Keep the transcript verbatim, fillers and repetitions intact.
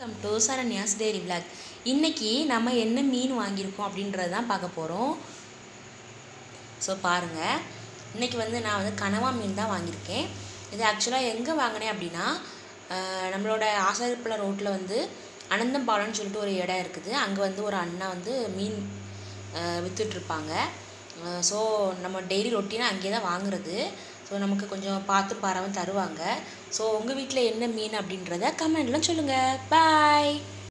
Welcome to Saranya's daily vlog. இன்றைக்கி நம்ம என்ன மீன் வாங்கியிருக்கோம் அப்படின்றது தான் பார்க்க போகிறோம். ஸோ பாருங்கள், இன்றைக்கி வந்து நான் வந்து கனவா மீன் தான் வாங்கியிருக்கேன். இது ஆக்சுவலாக எங்கே வாங்கினேன் அப்படின்னா, நம்மளோட ஆசாரிப்பள்ளம் ரோட்டில் வந்து அனந்தம்பாலம்னு சொல்லிட்டு ஒரு இடம் இருக்குது. அங்கே வந்து ஒரு அண்ணா வந்து மீன் விற்றுட்ருப்பாங்க. ஸோ நம்ம டெய்லி ரொட்டீனாக அங்கேயே தான் வாங்குறது. ஸோ நமக்கு கொஞ்சம் பார்த்து பாராமல் தருவாங்க. ஸோ உங்கள் வீட்டில் என்ன மீன் அப்படின்றத கமெண்ட்லாம் சொல்லுங்கள். பாய்.